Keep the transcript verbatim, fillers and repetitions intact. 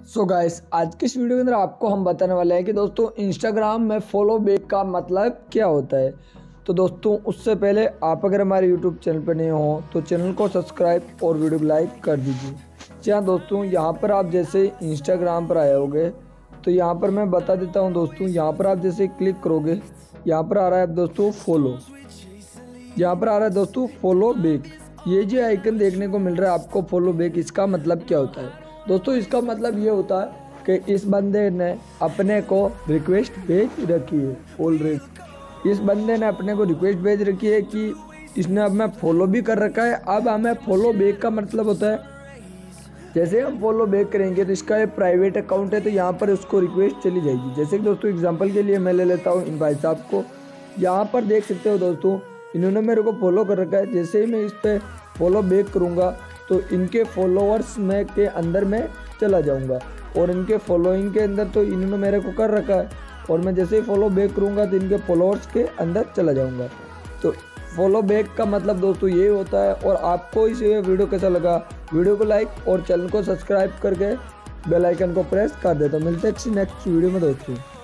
So guys, आज की इस वीडियो के अंदर आपको हम बताने वाले हैं कि दोस्तों इंस्टाग्राम में फॉलो बैक का मतलब क्या होता है। तो दोस्तों उससे पहले आप अगर हमारे यूट्यूब चैनल पर नए हो तो चैनल को सब्सक्राइब और वीडियो को लाइक कर दीजिए। जी हाँ दोस्तों, यहाँ पर आप जैसे इंस्टाग्राम पर आए होगे तो यहाँ पर मैं बता देता हूँ दोस्तों। यहाँ पर आप जैसे क्लिक करोगे, यहाँ पर आ रहा है दोस्तों फॉलो, यहाँ पर आ रहा है दोस्तों फॉलो बैक। ये जो आइकन देखने को मिल रहा है आपको फॉलो बैक, इसका मतलब क्या होता है दोस्तों? इसका मतलब ये होता है कि इस बंदे ने अपने को रिक्वेस्ट भेज रखी है ऑलरेडी। इस बंदे ने अपने को रिक्वेस्ट भेज रखी है कि इसने अब मैं फॉलो भी कर रखा है। अब हमें फॉलो बैक का मतलब होता है जैसे हम फॉलो बैक करेंगे तो इसका एक प्राइवेट अकाउंट है तो यहाँ पर उसको रिक्वेस्ट चली जाएगी। जैसे कि दोस्तों एग्जांपल के लिए मैं ले लेता हूँ इन भाई साहब को। यहाँ पर देख सकते हो दोस्तों, इन्होंने मेरे को फॉलो कर रखा है। जैसे ही मैं इस पर फॉलो बैक करूँगा तो इनके फॉलोअर्स में के अंदर मैं चला जाऊंगा और इनके फॉलोइंग के अंदर तो इन्होंने मेरे को कर रखा है और मैं जैसे ही फॉलो बैक करूंगा तो इनके फॉलोअर्स के अंदर चला जाऊंगा। तो फॉलो बैक का मतलब दोस्तों ये होता है। और आपको इस वीडियो कैसा लगा, वीडियो को लाइक और चैनल को सब्सक्राइब करके बेल आइकन को प्रेस कर देता हूँ। मिलते हैं नेक्स्ट वीडियो में दोस्तों।